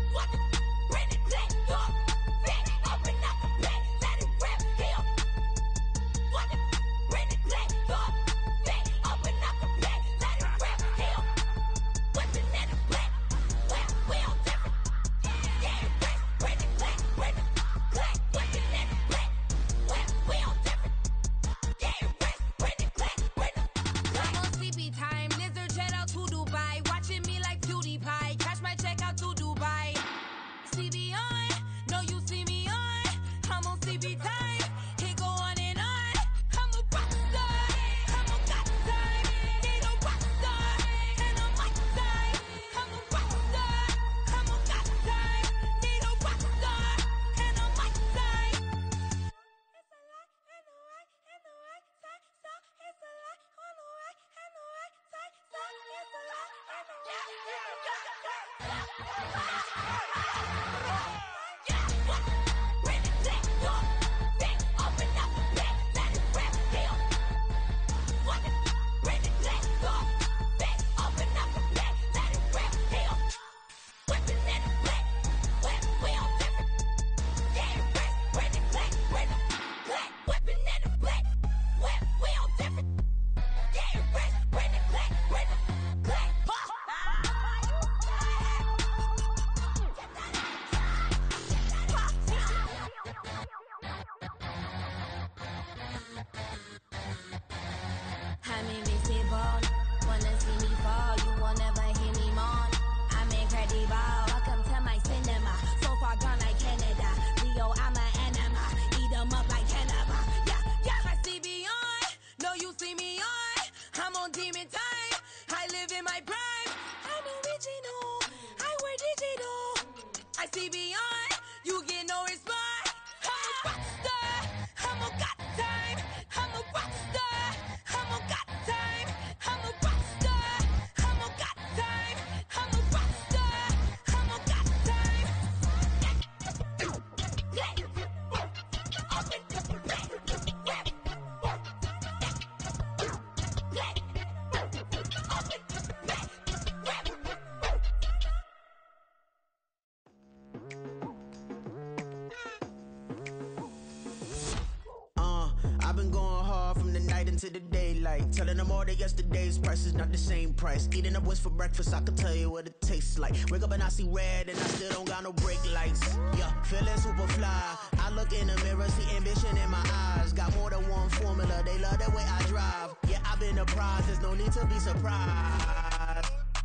into the daylight, telling them all that yesterday's price is not the same price. Eating up what's for breakfast, I can tell you what it tastes like. Wake up and I see red and I still don't got no brake lights. Yeah, feeling super fly. I look in the mirror, see ambition in my eyes. Got more than one formula, they love the way I drive. Yeah, I've been apprised, there's no need to be surprised.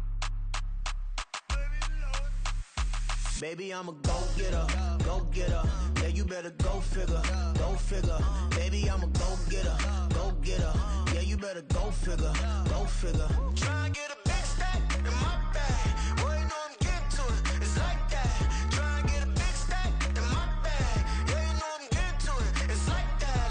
Baby, I'm a go-getter, go-getter. Yeah, you better go figure, go figure. Baby, I'm a go-getter, go-getter. Yeah, you better go figure, go figure. Try and get a big stack in my bag. Boy, you know I'm getting to it, it's like that. Try and get a big stack in my bag. Yeah, you know I'm getting to it, it's like that,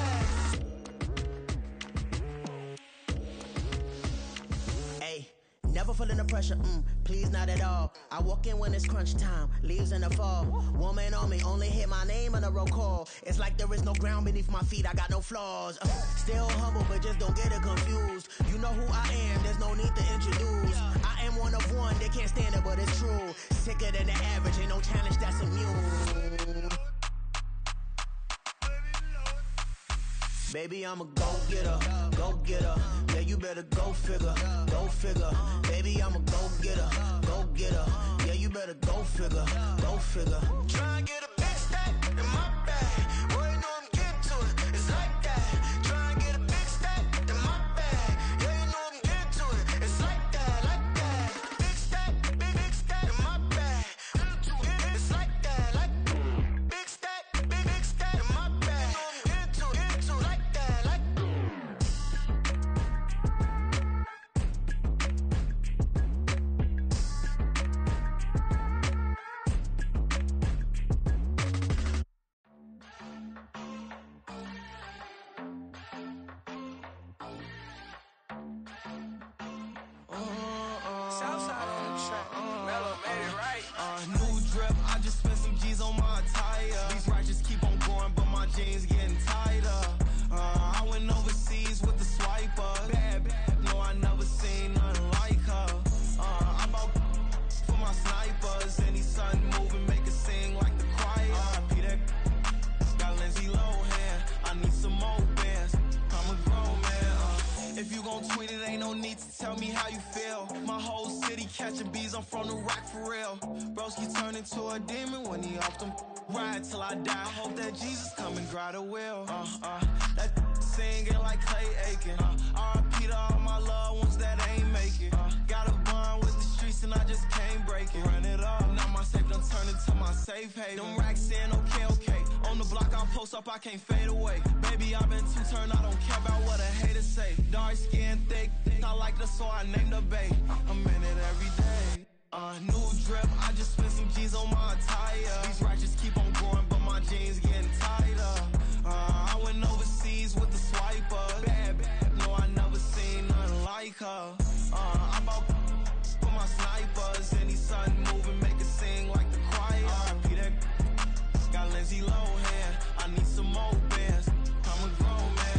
like that. Hey. Never feeling the pressure, please not at all. I walk in when it's crunch time, leaves in the fall. Woman on me, only hit my name on a roll call. It's like there is no ground beneath my feet, I got no flaws. Still humble, but just don't get it confused. You know who I am, there's no need to introduce. I am one of one, they can't stand it, but it's true. Sicker than the average, ain't no challenge that's immune. Baby, I'm a go-getter, go-getter. Yeah, you better go figure, go figure. Baby, I'm a go-getter, go-getter. Yeah, you better go figure, go figure. Try and get a big stack in my bag. Boy, you know I'm getting to it, it's like that. Try and get a big stack in my bag. Yeah, you know I'm getting to it, it's like that, like that. Big stack in my bag. It's like that, like big stack in my bag. New drip, I just spent some G's on my attire. These righteous keep on going, but my jeans getting tighter. I went overseas with the swiper. Bad, no, I never seen nothing like her. I bought for my snipers, and these sun me how you feel. My whole city catching bees, I'm from the rack for real. Broski turned into a demon when he off them. Ride till I die. I hope that Jesus come and grab the wheel. That singing like Clay Aiken. R.I.P. to all my loved ones that ain't make it. Got a bond with the streets and I just can't break it. Run it up, now my safe done turned into my safe haven. Them racks in, okay. On the block I post up, I can't fade away. Baby, I've been too turned, I don't care about what a hater say. Dark skin, thick, I like the so I named the bae. I'm in it every day. New drip, I just spent some G's on my attire. These righteous keep on growing, but my jeans getting tighter. I went overseas with the swiper. Bad, no, I never seen nothing like her. I bought for my snipers. Any sun moving, make it sing like the choir. R.I.P. that got Lindsay Lohan. I need some more bands. I'm a grown man.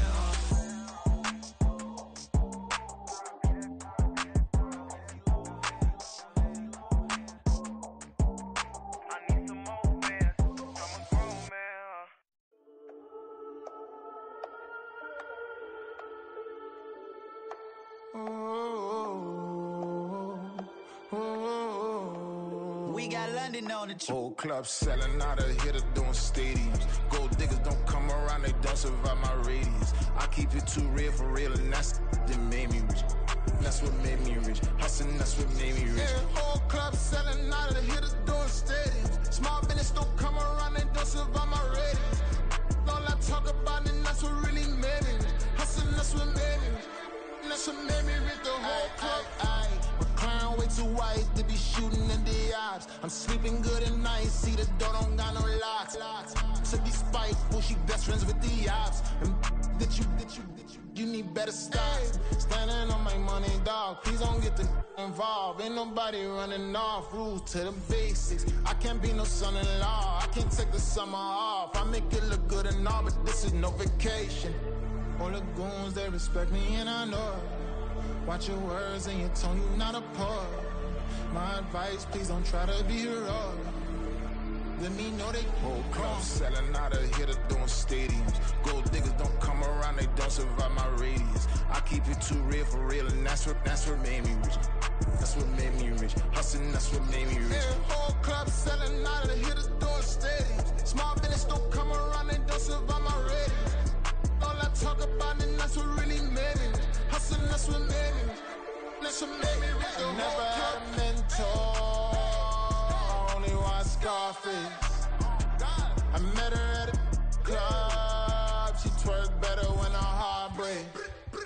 We got London on the trip. Whole club selling out of here to doing stadiums. Gold diggers don't come around, they don't survive my radius. I keep it too real for real, and that's that made me rich. That's what made me rich. Hustling, that's what made me rich. Yeah, whole club selling out of here to doing stadiums. Small business don't come around, they don't survive my radius. All I talk about, and that's what really made me rich. Hustling, that's what made me rich. That's what made me rich. The whole club. McLaren way too white to be shooting in the ops. I'm sleeping good at night, see the door don't got no locks. To be spiteful, she best friends with the ops. And that you need better stop. Standing on my money, dog. Please don't get the involved. Ain't nobody running off. Rules to the basics. I can't be no son-in-law. I can't take the summer off. I make it look good and all, but this is no vacation. All the goons, they respect me and I know it. Watch your words and your tone, you not a poet. My advice, please don't try to be heroic. Let me know they whole club selling out of here to doing stadiums. Gold diggers don't come around, they don't survive my radius. I keep it too real for real, and that's what made me rich. That's what made me rich. Hustling, that's what made me rich. Yeah, whole club selling out of here to doing stadiums. Small business don't come around, they don't survive my radius. All I talk about, and that's what really made me rich. Hustling, that's what made me rich. That's what made me rich. I never had a mentor. I only watch Scarface. I met her at a club. She twerk better when her heart breaks.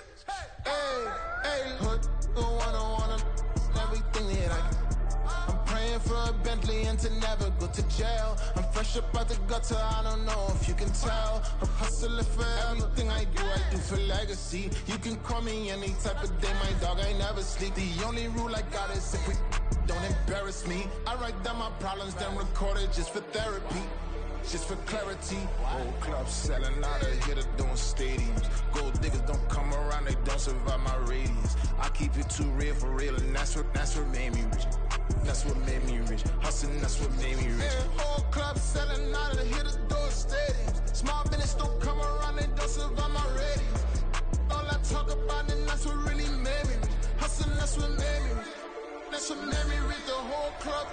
Hey, hood, wanna everything that I can. I'm praying for a Bentley and to never go to jail. I'm fresh up out the gutter, I don't know if you can tell. I'm hustling for everything I do for legacy. You can call me any type of day, my dog, I never sleep. The only rule I got is if we don't embarrass me. I write down my problems, then record it just for therapy. Just for clarity. Whole club selling out of here to doing stadiums. Gold diggers don't come around, they don't survive my radius. I keep it too real for real, and that's what made me rich. That's what made me rich. Hustling, that's what made me rich. Yeah, whole club selling out of here to doing stadiums. Small business don't come around, they don't survive my radius. All I talk about, and that's what really made me rich. Hustling, that's what made me rich. That's what made me rich. The whole club.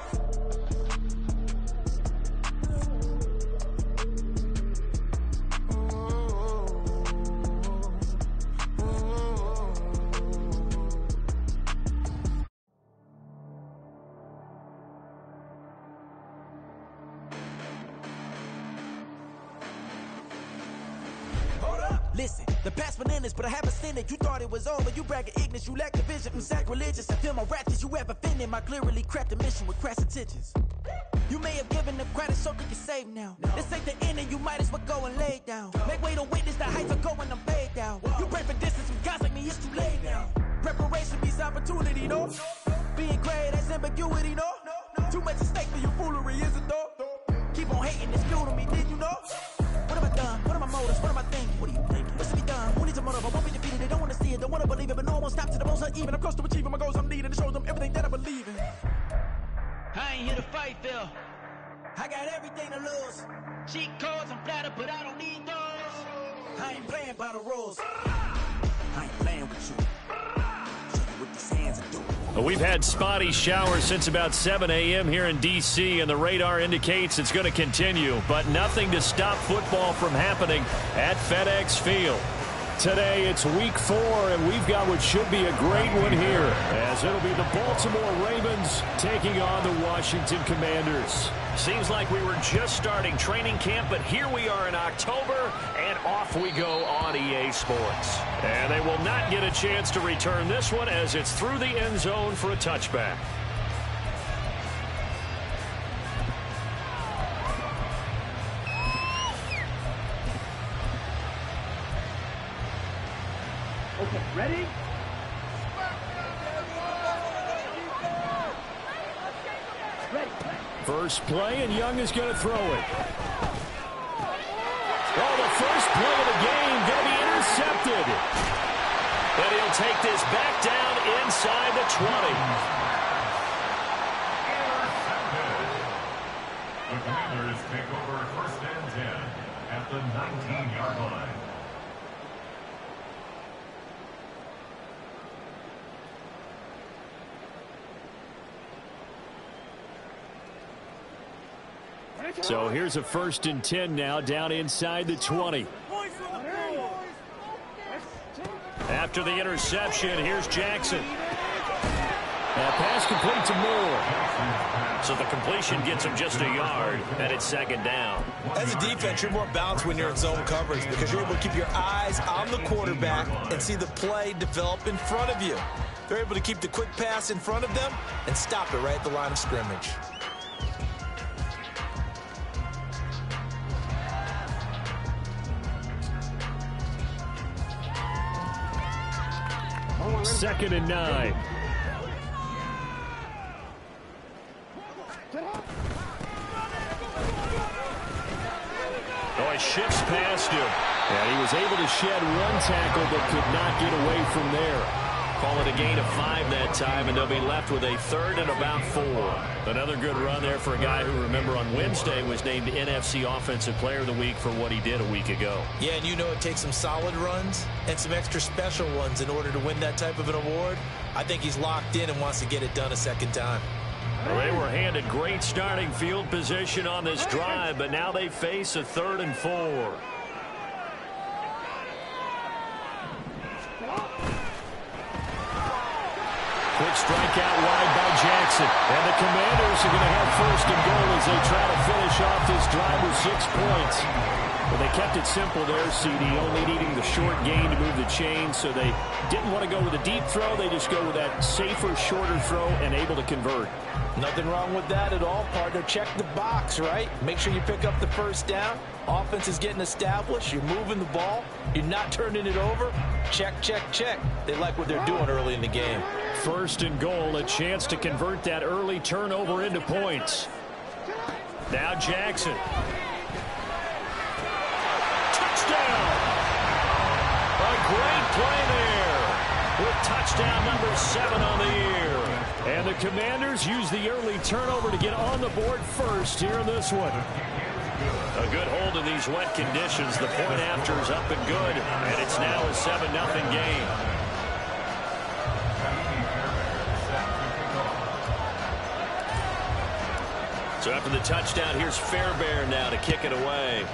Listen, the past bananas, but I haven't seen it. You thought it was over, you bragging ignorance, you lack the vision. I'm sacrilegious, I feel my ratchets, you ever offended my clearly crafted mission with crass intentions. You may have given them credit so they can save now. This ain't the end and you might as well go and lay down. Make way to witness the heights of going, I'm paid down. You pray for distance from guys like me, it's too late now. Preparation beats opportunity, no? Being great, that's ambiguity, no? Too much at stake for your foolery, is it though? Keep on hating, it's fuel to me, did you know? What have I done? What are my motives? What am I thinking? What are you thinking? What's to be done? Who needs a motive? I won't be defeated. They don't want to see it, don't want to believe it, but no one won't stop to the most uneven. I'm close to achieving my goals. I'm needing to show them everything that I believe in. I ain't here to fight, Phil. I got everything to lose. Cheat codes, I'm flattered, but I don't need those. I ain't playing by the rules. I ain't playing with you. Show you what the same. We've had spotty showers since about 7 a.m. here in D.C., and the radar indicates it's going to continue, but nothing to stop football from happening at FedEx Field. Today, it's week 4, and we've got what should be a great one here, as it'll be the Baltimore Ravens taking on the Washington Commanders. Seems like we were just starting training camp, but here we are in October, and off we go on EA Sports. And they will not get a chance to return this one, as it's through the end zone for a touchback. Okay, ready? First play, and Young is going to throw it. Oh, the first play of the game going to be intercepted. And he'll take this back down inside the 20. The Commanders take over 1st and 10 at the 19-yard line. So here's a 1st and 10 now, down inside the 20. After the interception, here's Jackson. That pass complete to Moore. So the completion gets him just a yard, and it's 2nd down. As a defense, you're more balanced when you're in zone coverage because you're able to keep your eyes on the quarterback and see the play develop in front of you. They're able to keep the quick pass in front of them and stop it right at the line of scrimmage. Second and 9. Oh, it shifts past him. And he was able to shed one tackle but could not get away from there. Call it a gain of 5 that time, and they'll be left with a 3rd and about 4. Another good run there for a guy who, remember, on Wednesday was named NFC Offensive Player of the Week for what he did a week ago. Yeah, and you know it takes some solid runs and some extra special ones in order to win that type of an award. I think he's locked in and wants to get it done a 2nd time. Well, they were handed great starting field position on this drive, but now they face a 3rd and 4. Quick strike out wide by Jackson. And the Commanders are going to have 1st and goal as they try to finish off this drive with 6 points. Well, they kept it simple there, CD, only needing the short gain to move the chain, so they didn't want to go with a deep throw. They just go with that safer, shorter throw and able to convert. Nothing wrong with that at all, partner. Check the box, right? Make sure you pick up the 1st down. Offense is getting established. You're moving the ball. You're not turning it over. Check, check, check. They like what they're doing early in the game. 1st and goal, a chance to convert that early turnover into points. Now Jackson. Touchdown! A great play there with touchdown number 7 on the year. And the Commanders use the early turnover to get on the board first here in this one. A good hold in these wet conditions. The point after is up and good, and it's now a 7-0 game. So after the touchdown, here's Fairbairn now to kick it away.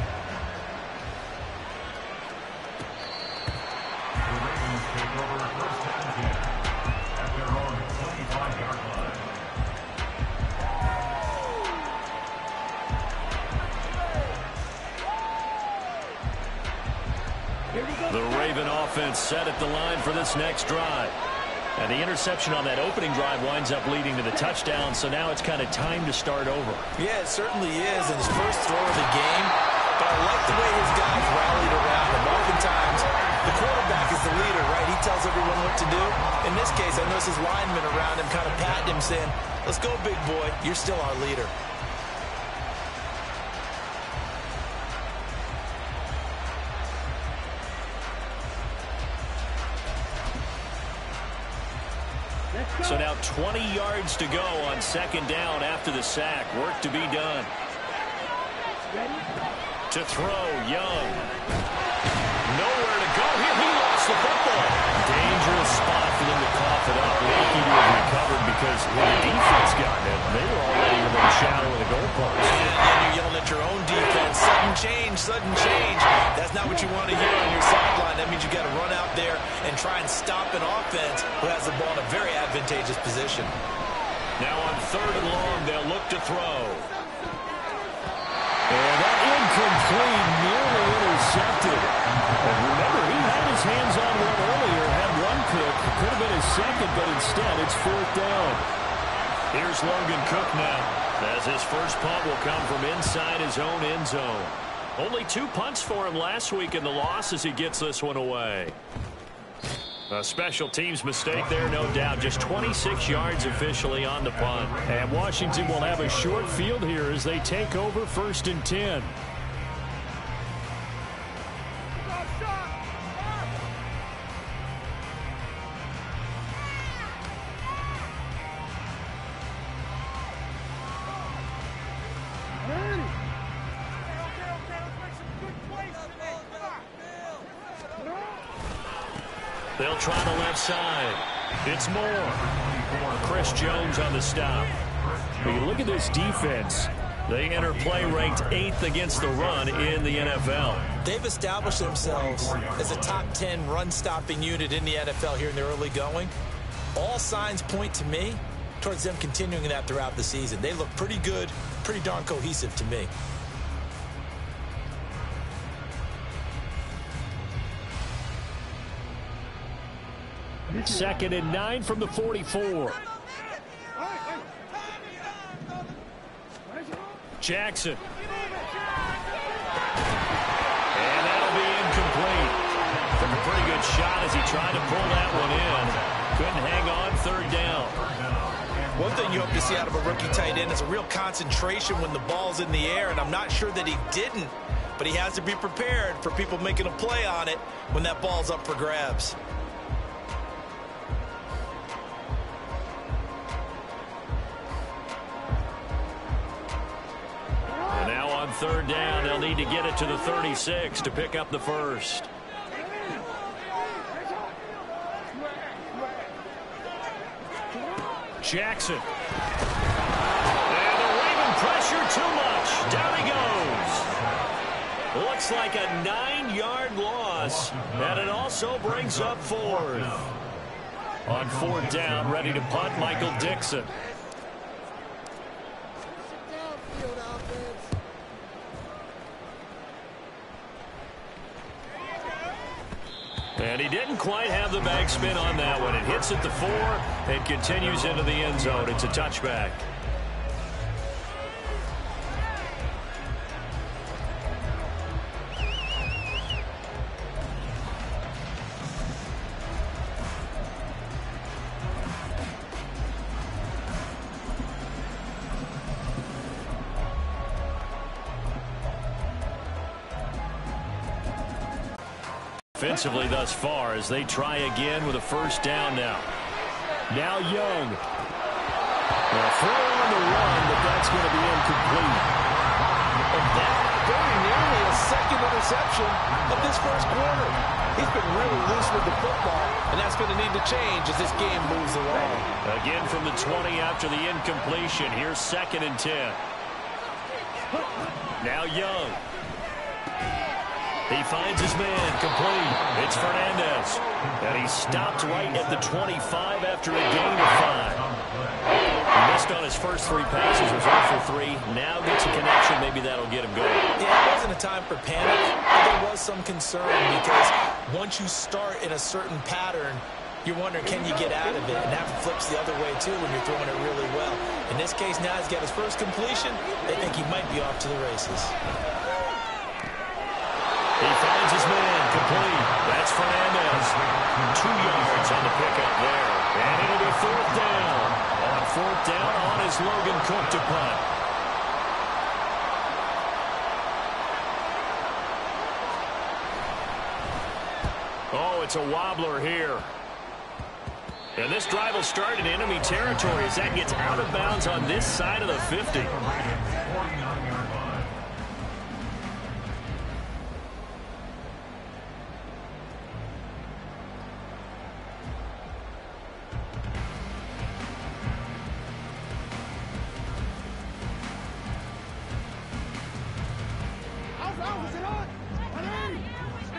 The Raven offense set at the line for this next drive. And the interception on that opening drive winds up leading to the touchdown, so now it's kind of time to start over. Yeah, it certainly is, and his first throw of the game. But I like the way his guys rallied around him. Oftentimes, the quarterback is the leader, right? He tells everyone what to do. In this case, I noticed his linemen around him kind of patting him, saying, "Let's go, big boy. You're still our leader." So now 20 yards to go on 2nd down after the sack. Work to be done. To throw, Young. Nowhere to go here. He lost the football. Dangerous spot for them to cough it up. Lucky to have recovered not what you want to hear on your sideline. That means you got to run out there and try and stop an offense who has the ball in a very advantageous position. Now on 3rd and long, they'll look to throw. And that incomplete, nearly intercepted. And remember, he had his hands on one earlier, had one pick. Could have been his second, but instead it's 4th down. Here's Logan Cook now, as his first punt will come from inside his own end zone. Only 2 punts for him last week in the loss as he gets this one away. A special teams mistake there, no doubt. Just 26 yards officially on the punt. And Washington will have a short field here as they take over 1st and 10. They'll try the left side. It's Moore. Chris Jones on the stop. When you look at this defense, they enter play ranked 8th against the run in the NFL. They've established themselves as a top 10 run-stopping unit in the NFL here in the early going. All signs point to me towards them continuing that throughout the season. They look pretty good, pretty darn cohesive to me. 2nd and 9 from the 44. Jackson. And that'll be incomplete. Took a pretty good shot as he tried to pull that one in. Couldn't hang on 3rd down. One thing you hope to see out of a rookie tight end is a real concentration when the ball's in the air, and I'm not sure that he didn't, but he has to be prepared for people making a play on it when that ball's up for grabs. Now on 3rd down, they'll need to get it to the 36 to pick up the first. Jackson. And the Raven pressure too much. Down he goes. Looks like a 9-yard loss, and it also brings up 4th. On 4th down, ready to punt, Michael Dixon. And he didn't quite have the bag spin on that one. It hits at the 4 and continues into the end zone. It's a touchback. Offensively thus far as they try again with a 1st down now. Now Young. Well, throw on the run, but that's going to be incomplete. And that very nearly a 2nd interception of this 1st quarter. He's been really loose with the football, and that's going to need to change as this game moves along. Again from the 20 after the incompletion. Here's 2nd and 10. Now Young. He finds his man, complete. It's Fernandez. And he stopped right at the 25 after a gain of 5. He missed on his first 3 passes, was 0 for 3. Now gets a connection, maybe that'll get him going. Yeah, it wasn't a time for panic, but there was some concern because once you start in a certain pattern, you're wondering, can you get out of it? And that flips the other way, too, when you're throwing it really well. In this case, now he's got his first completion. They think he might be off to the races. He finds his man, complete. That's Fernandez. 2 yards on the pickup there. And it'll be 4th down. On 4th down, on is Logan Cook to punt. Oh, it's a wobbler here. And this drive will start in enemy territory as that gets out of bounds on this side of the 50.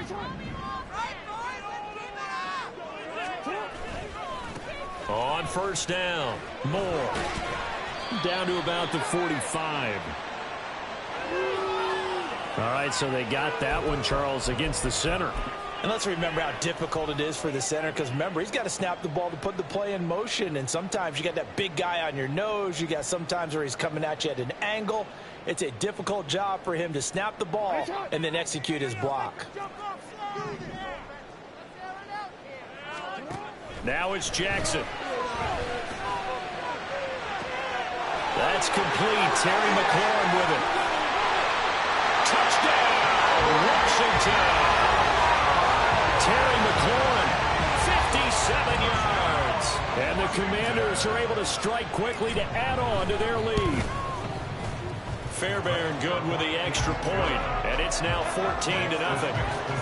On first down, Moore. Down to about the 45. All right, so they got that one, Charles, against the center. And let's remember how difficult it is for the center, because remember, he's got to snap the ball to put the play in motion, and sometimes you got that big guy on your nose. You got sometimes where he's coming at you at an angle. It's a difficult job for him to snap the ball and then execute his block. Now it's Jackson. That's complete. Terry McLaurin with it. Touchdown, Washington. Terry McLaurin, 57 yards. And the Commanders are able to strike quickly to add on to their lead. Fairbairn good with the extra point, and it's now 14-0.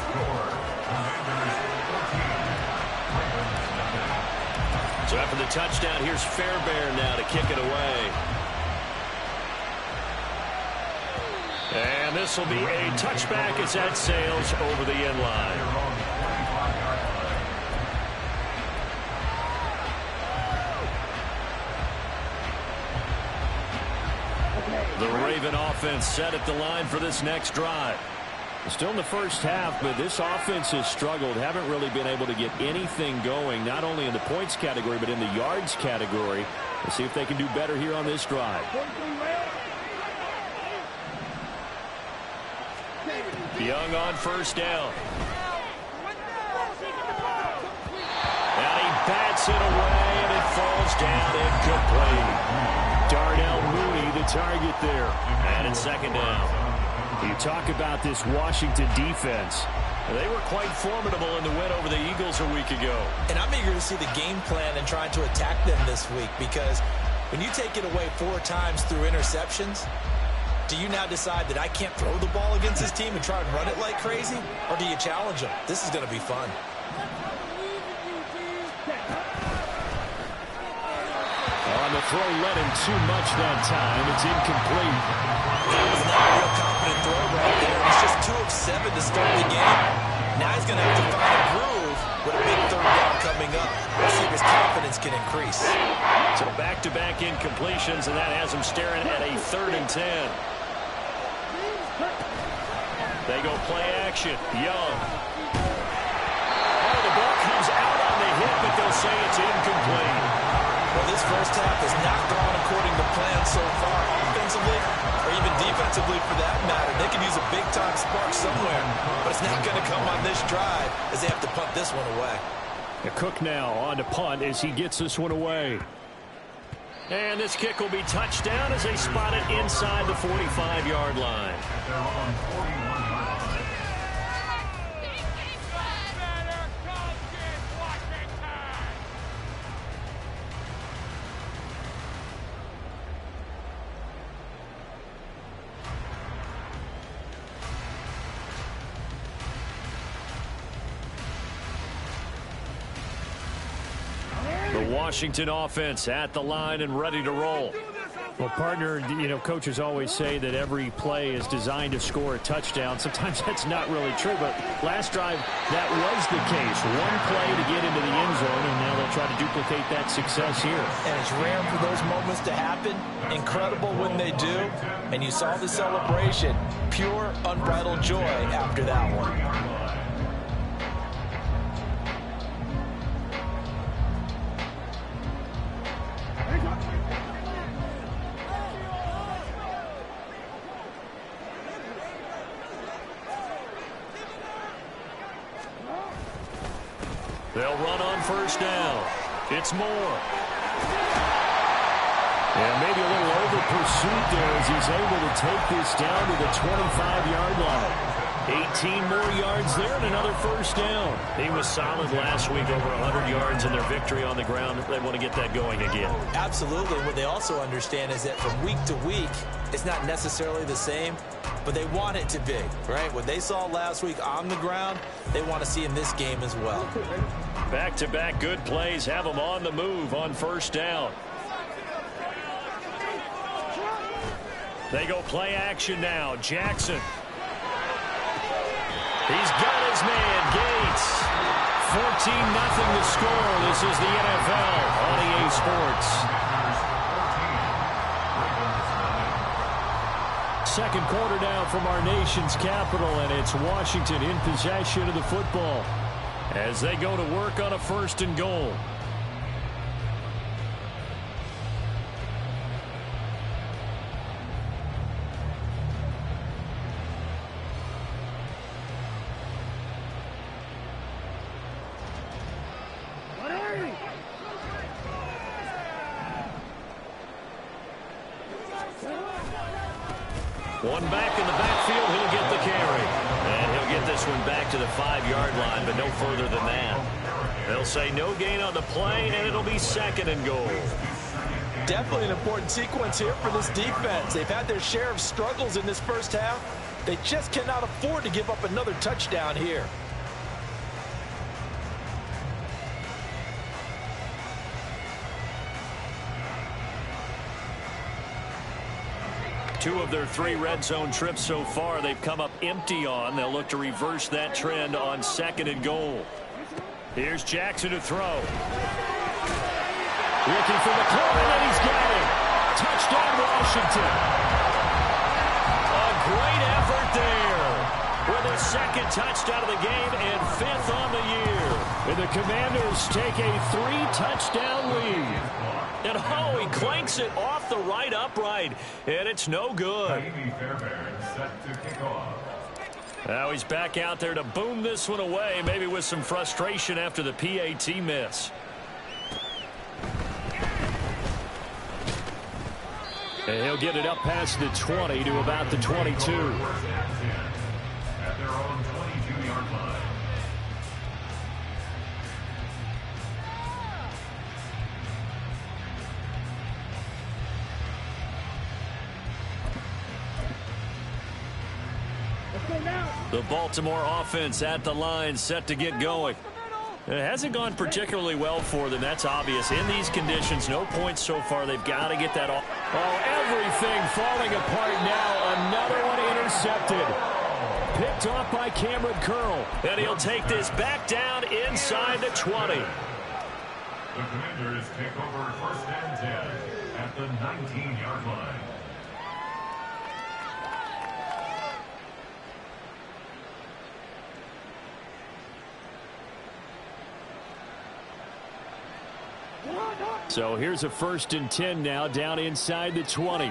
So after the touchdown, here's Fairbairn now to kick it away. And this will be a touchback as that sails over the end line. The Raven offense set at the line for this next drive. Still in the first half, but this offense has struggled. Haven't really been able to get anything going, not only in the points category, but in the yards category. Let's see if they can do better here on this drive. Young on first down. And he bats it away, and it falls down incomplete. Darnell Mooney, the target there. And it's second down. You talk about this Washington defense. They were quite formidable in the win over the Eagles a week ago. And I'm eager to see the game plan and trying to attack them this week, because when you take it away 4 times through interceptions, do you now decide that I can't throw the ball against this team and try and run it like crazy? Or do you challenge them? This is going to be fun. On the throw, led him too much that time. It's incomplete. That was not a real confident throw right there. He's just 2 of 7 to start the game. Now he's going to have to find a groove with a big third down coming up. Let's see if his confidence can increase. So back-to-back incompletions, and that has him staring at a 3rd and 10. They go play action. Young. Oh, the ball comes out on the hip, but they'll say it's incomplete. Well, this first half has not gone according to plan so far, offensively or even defensively for that matter. They could use a big-time spark somewhere, but it's not going to come on this drive as they have to punt this one away. Cook now on to punt as he gets this one away. And this kick will be touchdown as they spot it inside the 45-yard line. Washington offense at the line and ready to roll. Well, partner, coaches always say that every play is designed to score a touchdown. Sometimes that's not really true, but last drive, that was the case. One play to get into the end zone, and now they'll try to duplicate that success here. And it's rare for those moments to happen. Incredible when they do. And you saw the celebration. Pure, unbridled joy after that one. They'll run on first down. It's Moore. And maybe a little over pursuit there as he's able to take this down to the 25-yard line. 18 more yards there and another first down. He was solid last week, over 100 yards in their victory on the ground. They want to get that going again. Absolutely. What they also understand is that from week to week, it's not necessarily the same, but they want it to be, right? What they saw last week on the ground, they want to see in this game as well. Back-to-back good plays have them on the move on first down. They go play action now. Jackson. He's got his man the score. This is the NFL on EA Sports. Second quarter now from our nation's capital, and it's Washington in possession of the football as they go to work on a 1st and goal. One back in the backfield, he'll get the carry. And he'll get this one back to the 5-yard line, but no further than that. They'll say no gain on the play, and it'll be 2nd and goal. Definitely an important sequence here for this defense. They've had their share of struggles in this first half. They just cannot afford to give up another touchdown here. Two of their 3 red zone trips so far, they've come up empty on. They'll look to reverse that trend on 2nd and goal. Here's Jackson to throw. Looking for McLaurin, and he's got him. Touchdown, Washington. A great effort there. With a 2nd touchdown of the game and 5th on the year. And the Commanders take a 3-touchdown lead. And oh, he clanks it off the right upright, and it's no good. Now he's back out there to boom this one away, maybe with some frustration after the PAT miss. And he'll get it up past the 20 to about the 22. At their own 22-yard line. The Baltimore offense at the line, set to get going. It hasn't gone particularly well for them. That's obvious. In these conditions, no points so far. They've got to get that off. Oh, everything falling apart now. Another one intercepted. Picked off by Cameron Curl. And he'll take this back down inside the 20. The Commanders take over 1st and 10 at the 19-yard line. So here's a 1st and 10 now, down inside the 20.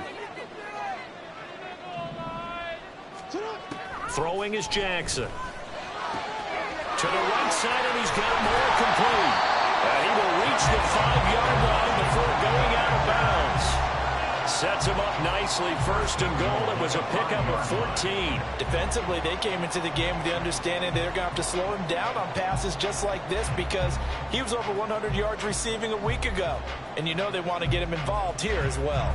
Throwing is Jackson. To the right side, and he's got more complete. And he will reach the 5-yard line before going out of bounds. Sets him up nicely, 1st and goal. It was a pickup of 14. Defensively, they came into the game with the understanding they're going to have to slow him down on passes just like this because he was over 100 yards receiving a week ago. And you know they want to get him involved here as well.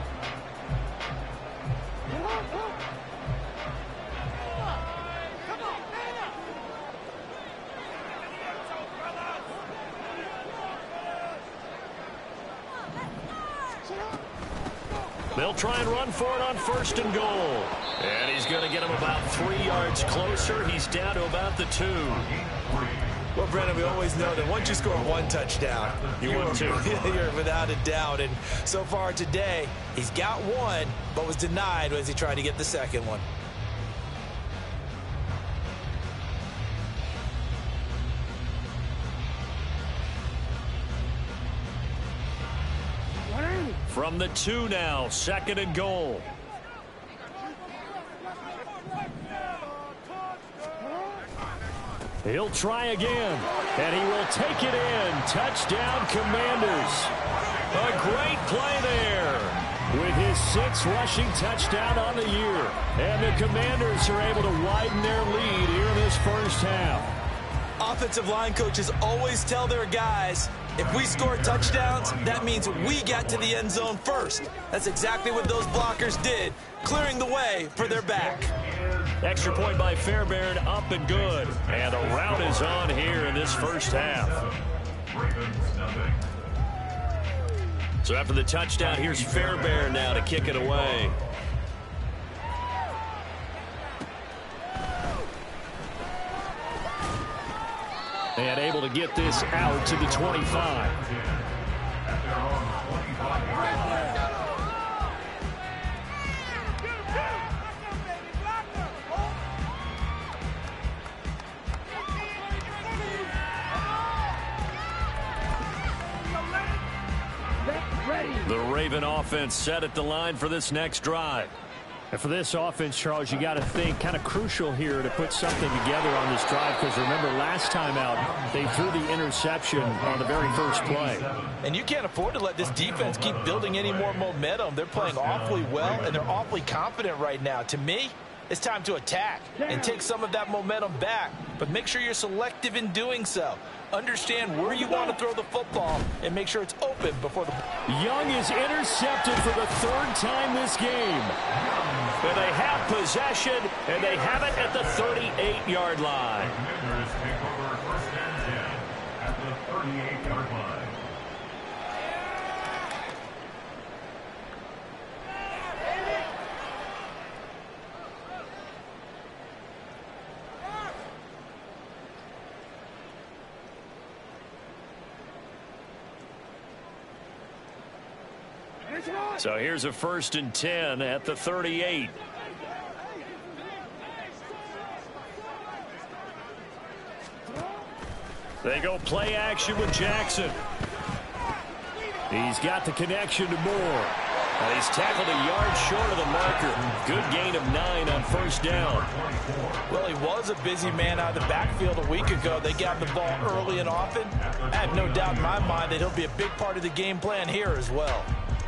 They'll try and run for it on 1st and goal. And he's going to get him about 3 yards closer. He's down to about the 2. Well, Brennan, we always know that once you score 1 touchdown, you win 2. You're without a doubt. And so far today, he's got 1, but was denied as he tried to get the 2nd one. From the 2 now, 2nd and goal. He'll try again, and he will take it in. Touchdown, Commanders. A great play there with his 6th rushing touchdown on the year. And the Commanders are able to widen their lead here in this first half. Offensive line coaches always tell their guys, if we score touchdowns, that means we got to the end zone first. That's exactly what those blockers did, clearing the way for their back. Extra point by Fairbairn, up and good. And the rout is on here in this first half. So after the touchdown, here's Fairbairn now to kick it away. And able to get this out to the 25. The Raven offense set at the line for this next drive. And for this offense, Charles, you got to think kind of crucial here to put something together on this drive, because remember last time out they threw the interception on the very first play. And you can't afford to let this defense keep building any more momentum. They're playing awfully well, and they're awfully confident right now. To me, it's time to attack and take some of that momentum back, but make sure you're selective in doing so. Understand where you want to throw the football and make sure it's open before the... Young is intercepted for the third time this game. And they have possession, and they have it at the 38-yard line. Commanders take over first and 10 at the 38-yard line. So here's a 1st and 10 at the 38. They go play action with Jackson. He's got the connection to Moore. And he's tackled a yard short of the marker. Good gain of 9 on 1st down. Well, he was a busy man out of the backfield a week ago. They got the ball early and often. I have no doubt in my mind that he'll be a big part of the game plan here as well.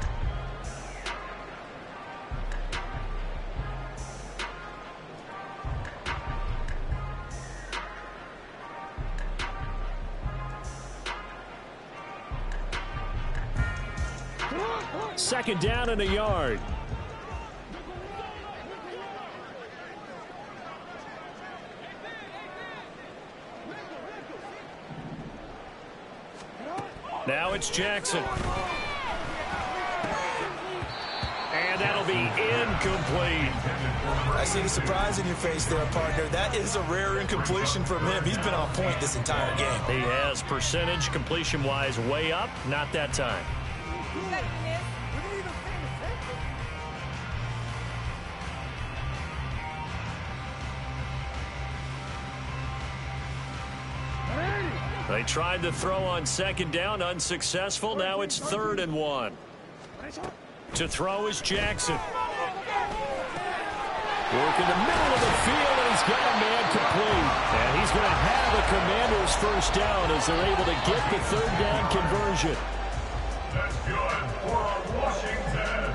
Second down and a yard. Now it's Jackson. And that'll be incomplete. I see the surprise in your face there, partner. That is a rare incompletion from him. He's been on point this entire game. He has percentage completion-wise way up. Not that time. They tried to throw on 2nd down, unsuccessful. Now it's 3rd and 1. To throw is Jackson. Work in the middle of the field, and he's got a man complete. And he's going to have a Commander's 1st down as they're able to get the 3rd down conversion. That's good for Washington.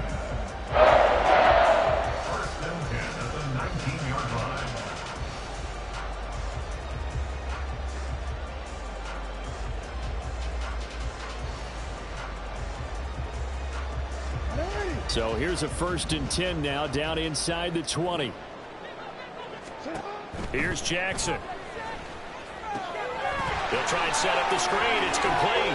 1st and 10 at the 19-yard line. So here's a 1st and 10 now, down inside the 20. Here's Jackson. They'll try and set up the screen. It's complete.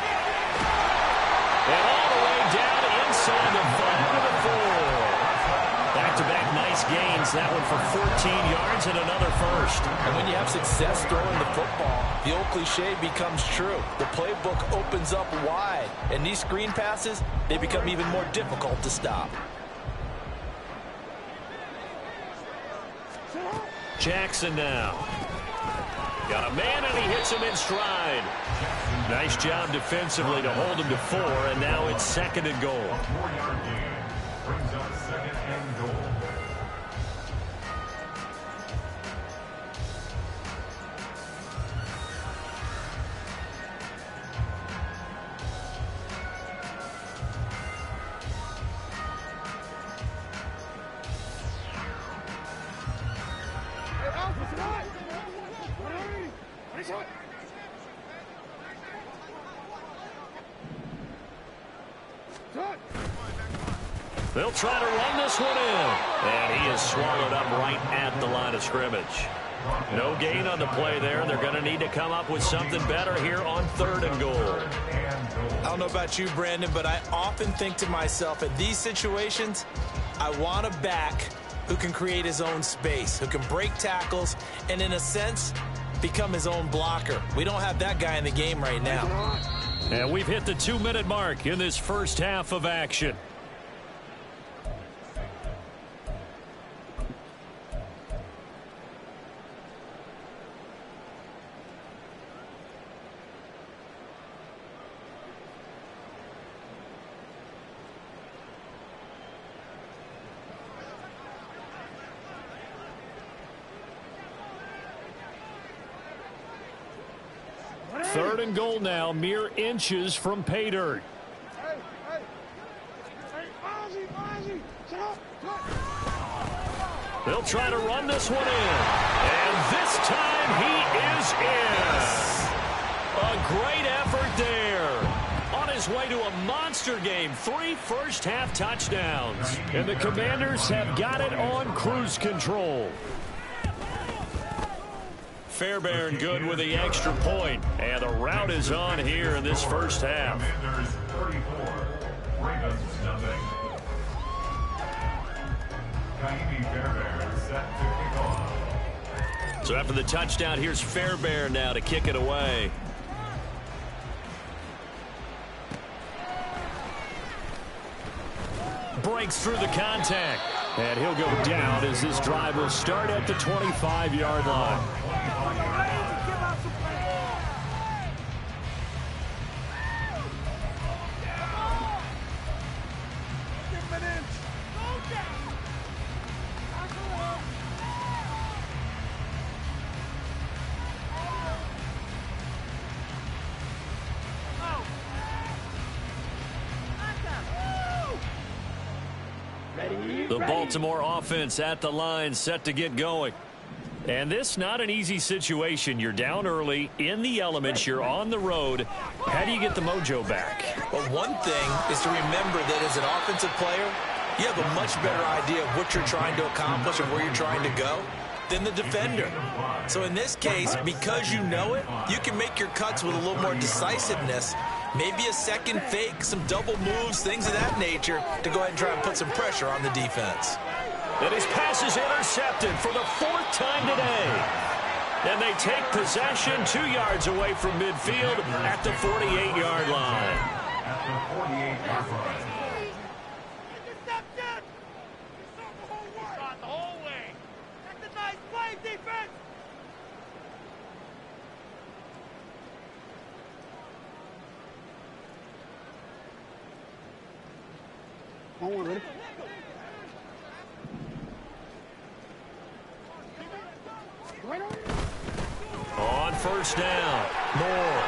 And all the way down inside the 5 to the 4. Back-to-back nice gains. That one for 14 yards and another 1st. And when you have success throwing the football, the old cliche becomes true. The playbook opens up wide. And these screen passes, they become even more difficult to stop. Jackson now. Got a man, and he hits him in stride. Nice job defensively to hold him to 4, and now it's 2nd and goal. 4-yard gain brings up 2nd and goal. They'll try to run this one in. And he is swallowed up right at the line of scrimmage. No gain on the play there. They're going to need to come up with something better here on 3rd and goal. I don't know about you, Brandon, but I often think to myself, in these situations, I want a back who can create his own space, who can break tackles, and in a sense, become his own blocker. We don't have that guy in the game right now. And we've hit the 2-minute mark in this first half of action. Third and goal now, mere inches from pay dirt. They'll try to run this one in. And this time he is in. A great effort there. On his way to a monster game, 3 first-half touchdowns. And the Commanders have got it on cruise control. Fairbairn good with the extra point. And the route is on here in this first half. Commanders 34, Ravens nothing. Ka'imi Fairbairn set to kick off. So after the touchdown, here's Fairbairn now to kick it away. Breaks through the contact. And he'll go down as this drive will start at the 25-yard line. The Baltimore offense at the line, set to get going. And this not an easy situation. You're down early, in the elements, you're on the road. How do you get the mojo back? Well, one thing is to remember that as an offensive player, you have a much better idea of what you're trying to accomplish and where you're trying to go than the defender. So in this case, because you know it, you can make your cuts with a little more decisiveness. Maybe a second fake, some double moves, things of that nature to go ahead and try and put some pressure on the defense. And his pass is intercepted for the 4th time today. And they take possession 2 yards away from midfield at the 48-yard line. At the 48-yard line. The whole way. That's a nice play, defense. Ready? On first down, Moore.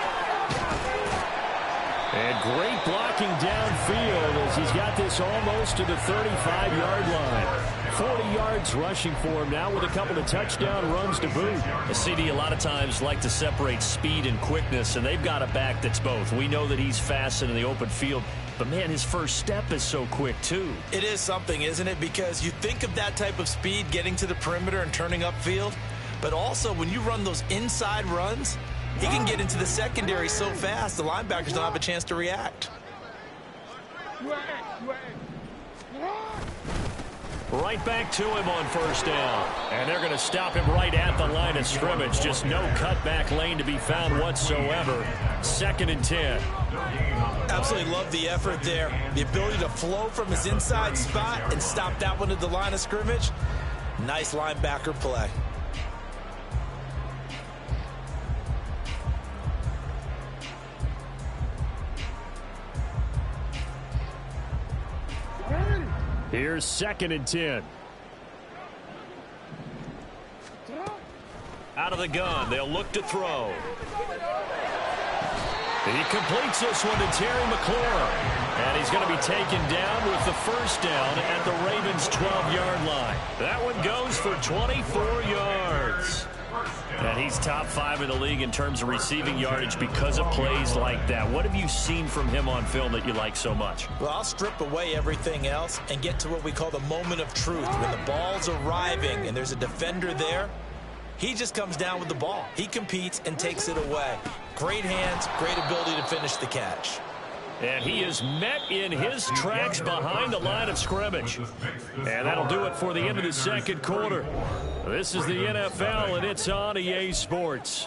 And great blocking downfield as he's got this almost to the 35-yard line. 40 yards rushing for him now with a couple of touchdown runs to boot. A CD a lot of times like to separate speed and quickness, and they've got a back that's both. We know that he's fast in the open field, but man, his first step is so quick too. It is something, isn't it? Because you think of that type of speed getting to the perimeter and turning upfield, but also when you run those inside runs, he can get into the secondary so fast the linebackers don't have a chance to react. Right back to him on first down. And they're going to stop him right at the line of scrimmage. Just no cutback lane to be found whatsoever. 2nd and 10. Absolutely love the effort there. The ability to flow from his inside spot and stop that one at the line of scrimmage. Nice linebacker play. Here's 2nd and 10. Out of the gun, they'll look to throw. He completes this one to Terry McLaurin. And he's going to be taken down with the first down at the Ravens' 12-yard line. That one goes for 24 yards. And he's top 5 in the league in terms of receiving yardage because of plays like that. What have you seen from him on film that you like so much? Well, I'll strip away everything else and get to what we call the moment of truth. When the ball's arriving and there's a defender there, he just comes down with the ball. He competes and takes it away. Great hands, great ability to finish the catch. And he is met in his tracks behind the line of scrimmage. And that'll do it for the end of the second quarter. This is the NFL, and it's on EA Sports.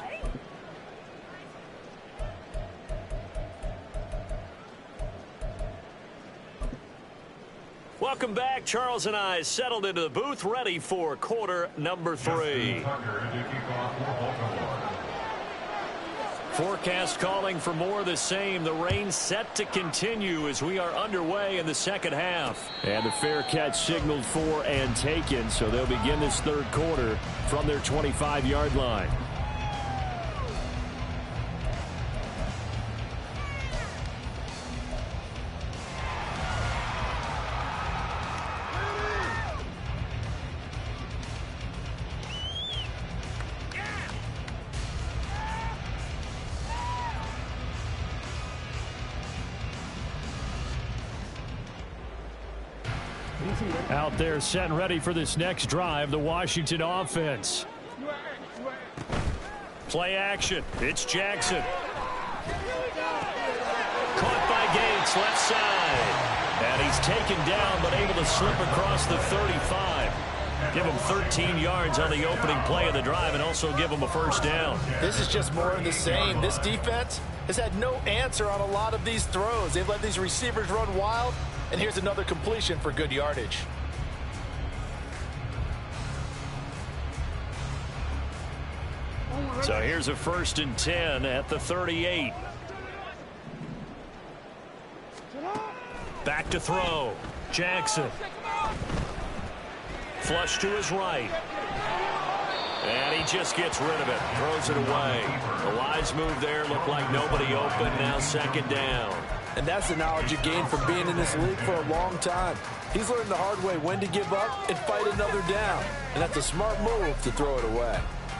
Welcome back. Charles and I settled into the booth, ready for quarter number 3. Forecast calling for more of the same. The rain set to continue as we are underway in the second half. And the fair catch signaled for and taken, so they'll begin this third quarter from their 25-yard line. Out there set and ready for this next drive, the Washington offense. Play action. It's Jackson. Caught by Gates, left side. And he's taken down but able to slip across the 35. Give him 13 yards on the opening play of the drive and also give him a first down. This is just more of the same. This defense has had no answer on a lot of these throws. They've let these receivers run wild, and here's another completion for good yardage. So here's a 1st and 10 at the 38. Back to throw. Jackson. Flush to his right. And he just gets rid of it. Throws it away. The wise move there. Looked like nobody open. Now 2nd down. And that's the knowledge you gain from being in this league for a long time. He's learned the hard way when to give up and fight another down. And that's a smart move to throw it away.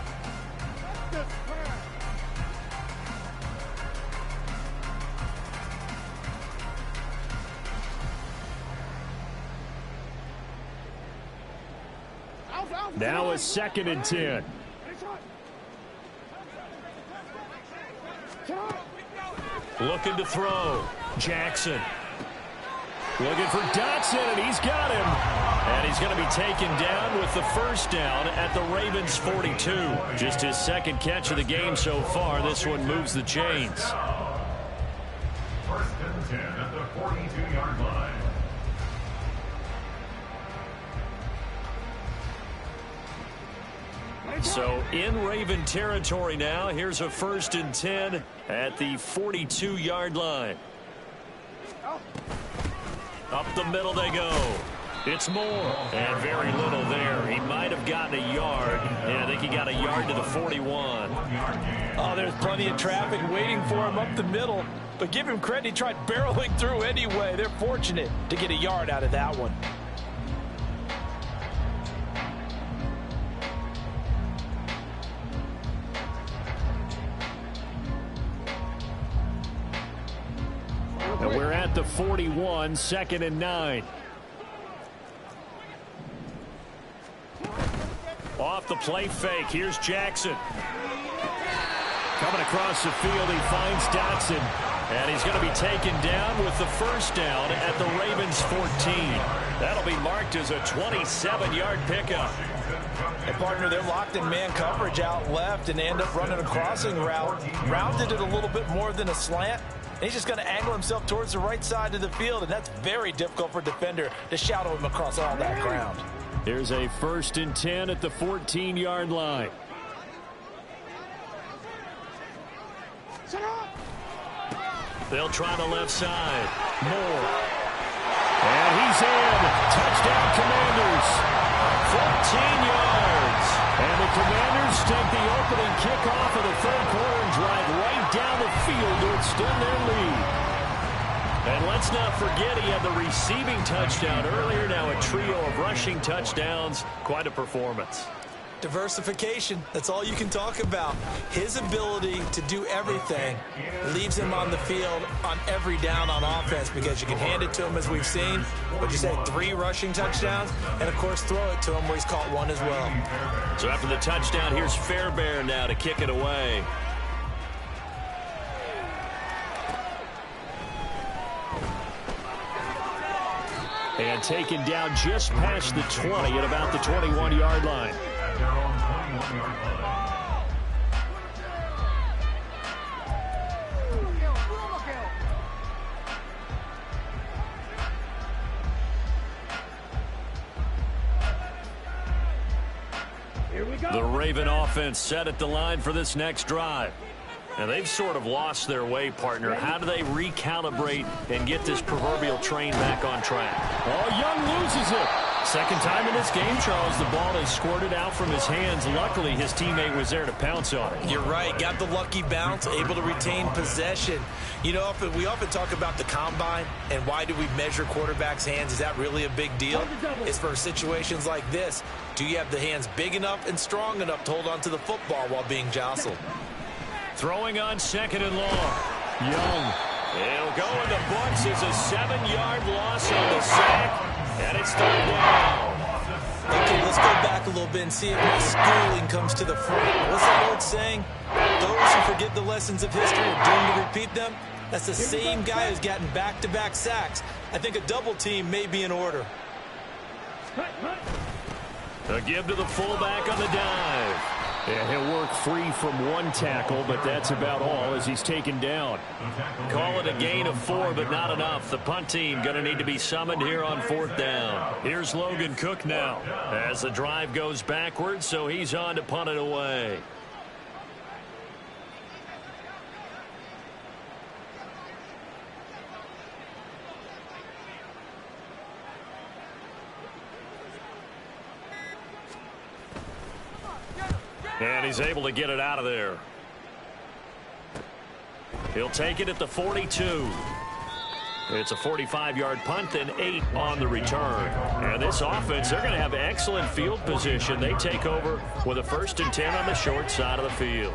Now a 2nd and 10. Looking to throw. Jackson. Looking for Dotson, and he's got him. And he's going to be taken down with the first down at the Ravens 42. Just his 2nd catch of the game so far. This one moves the chains. 1st and 10 at the 42-yard line. So in Raven territory now. Here's a 1st and 10 at the 42-yard line. Up the middle they go. It's Moore. And very little there. He might have gotten a yard. Yeah, I think he got a yard to the 41. Oh, there's plenty of traffic waiting for him up the middle. But give him credit, he tried barreling through anyway. They're fortunate to get a yard out of that one. And we're at the 41, 2nd and 9. Off the play fake. Here's Jackson. Coming across the field, he finds Dotson. And he's going to be taken down with the first down at the Ravens 14. That'll be marked as a 27-yard pickup. And partner, they're locked in man coverage out left and they end up running a crossing route. Rounded it a little bit more than a slant. And he's just going to angle himself towards the right side of the field, and that's very difficult for a defender to shadow him across all that ground. Here's a 1st and 10 at the 14-yard line. They'll try the left side. Moore. And he's in. Touchdown, Commanders. 14 yards. And the Commanders take the opening kickoff of the third quarter and drive right down the field to extend their lead. And let's not forget he had the receiving touchdown earlier. Now a trio of rushing touchdowns. Quite a performance. Diversification, that's all you can talk about. His ability to do everything leaves him on the field on every down on offense because you can hand it to him as we've seen. What'd you say, 3 rushing touchdowns? And, of course, throw it to him where he's caught 1 as well. So after the touchdown, here's Fairbairn now to kick it away. And taken down just past the 20 at about the 21-yard line. 21-yard line. The Raven offense set at the line for this next drive. And they've sort of lost their way, partner. How do they recalibrate and get this proverbial train back on track? Oh, Young loses it. Second time in this game, Charles, the ball has squirted out from his hands. Luckily, his teammate was there to pounce on it. You're right. Got the lucky bounce, able to retain possession. You know, we often talk about the combine and why do we measure quarterbacks' hands. Is that really a big deal? It's for situations like this. Do you have the hands big enough and strong enough to hold on to the football while being jostled? Throwing on second and long. Young. It'll go in the books as a 7-yard loss on the sack. And it's third down. Okay, let's go back a little bit and see if my schooling comes to the front. What's the old saying? Those who forget the lessons of history are doomed to repeat them. That's the same guy who's gotten back-to-back sacks. I think a double team may be in order. A give to the fullback on the dive. Yeah, he'll work free from one tackle, but that's about all as he's taken down. Call it a gain of 4, but not enough. The punt team going to need to be summoned here on fourth down. Here's Logan Cook now as the drive goes backwards, so he's on to punt it away. And he's able to get it out of there. He'll take it at the 42. It's a 45-yard punt and 8 on the return. And this offense, they're going to have excellent field position. They take over with a 1st and 10 on the short side of the field.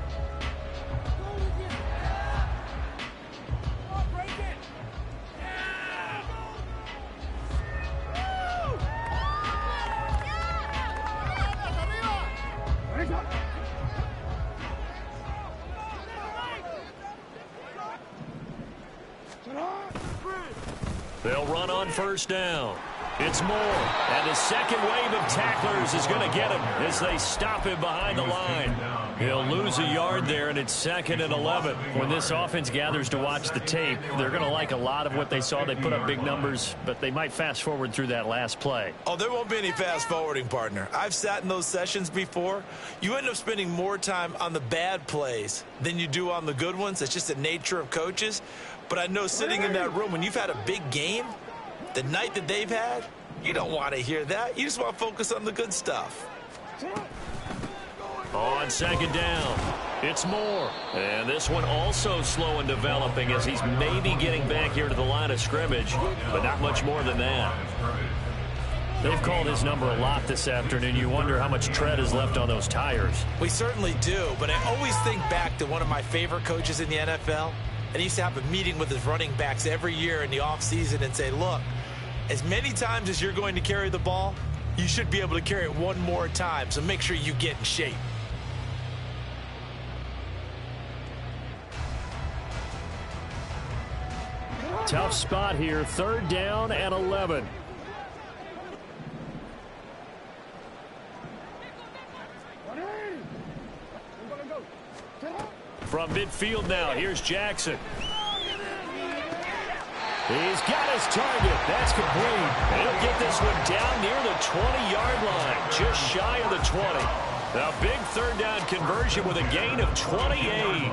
They'll run on first down. It's Moore. And the second wave of tacklers is going to get him as they stop him behind the line. He'll lose a yard there, and it's 2nd and 11. When this offense gathers to watch the tape, they're going to like a lot of what they saw. They put up big numbers, but they might fast forward through that last play. Oh, there won't be any fast forwarding, partner. I've sat in those sessions before. You end up spending more time on the bad plays than you do on the good ones. It's just the nature of coaches. But I know sitting in that room, when you've had a big game, the night that they've had, you don't want to hear that. You just want to focus on the good stuff. On second down, it's Moore. And this one also slow and developing as he's maybe getting back here to the line of scrimmage, but not much more than that. They've called his number a lot this afternoon. You wonder how much tread is left on those tires. We certainly do, but I always think back to one of my favorite coaches in the NFL. And he used to have a meeting with his running backs every year in the offseason and say, look, as many times as you're going to carry the ball, you should be able to carry it one more time, so make sure you get in shape. Tough spot here, 3rd down and 11. From midfield now, here's Jackson. He's got his target. That's complete. And he'll get this one down near the 20-yard line, just shy of the 20. A big 3rd down conversion with a gain of 28.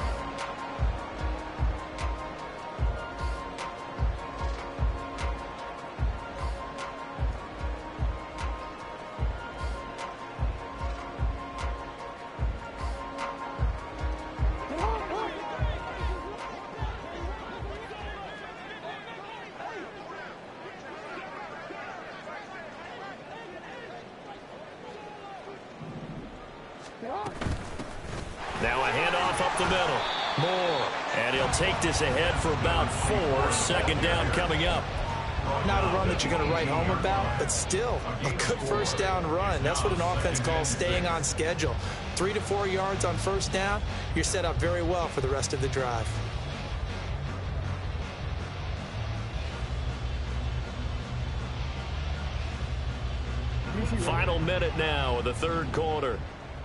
Now a handoff up the middle. Moore. And he'll take this ahead for about 4. 2nd down coming up. Not a run that you're going to write home about, but still a good 1st down run. That's what an offense calls staying on schedule. 3 to 4 yards on 1st down. You're set up very well for the rest of the drive. Final minute now of the third quarter.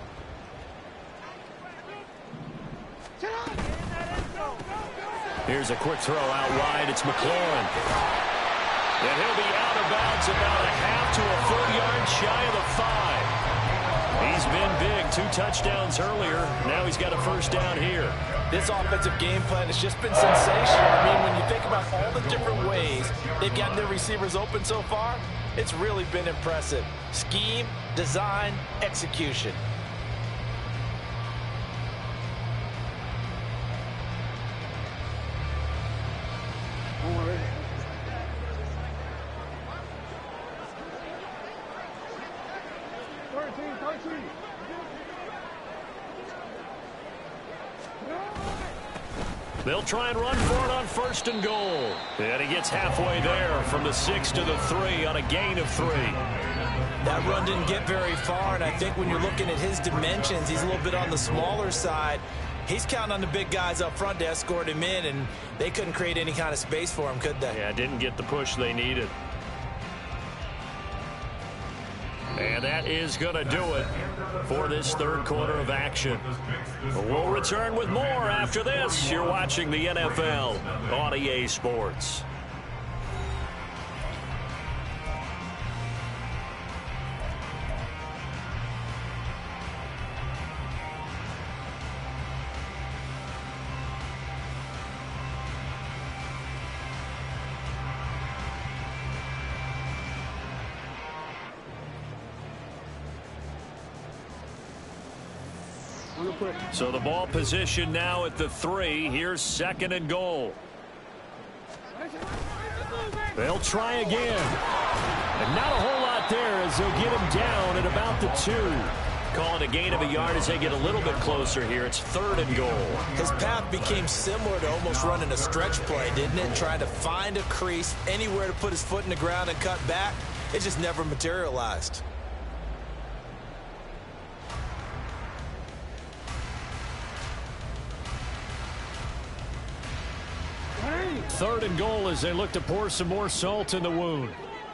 Here's a quick throw out wide. It's McLaurin. And he'll be out of bounds about a half to a full yard shy of the 5. He's been big. 2 touchdowns earlier. Now he's got a first down here. This offensive game plan has just been sensational. I mean, when you think about all the different ways they've gotten their receivers open so far, it's really been impressive. Scheme, design, execution. They'll try and run for it on 1st and goal. And he gets halfway there from the 6 to the 3 on a gain of 3. That run didn't get very far, and I think when you're looking at his dimensions, he's a little bit on the smaller side. He's counting on the big guys up front to escort him in, and they couldn't create any kind of space for him, could they? Yeah, didn't get the push they needed. And that is going to do it for this third quarter of action. We'll return with more after this. You're watching the NFL on EA Sports. So the ball position now at the 3. Here's 2nd and goal. They'll try again. And not a whole lot there as they'll get him down at about the 2. Call it a gain of a yard as they get a little bit closer here. It's 3rd and goal. His path became similar to almost running a stretch play, didn't it? Trying to find a crease, anywhere to put his foot in the ground and cut back. It just never materialized. 3rd and goal as they look to pour some more salt in the wound.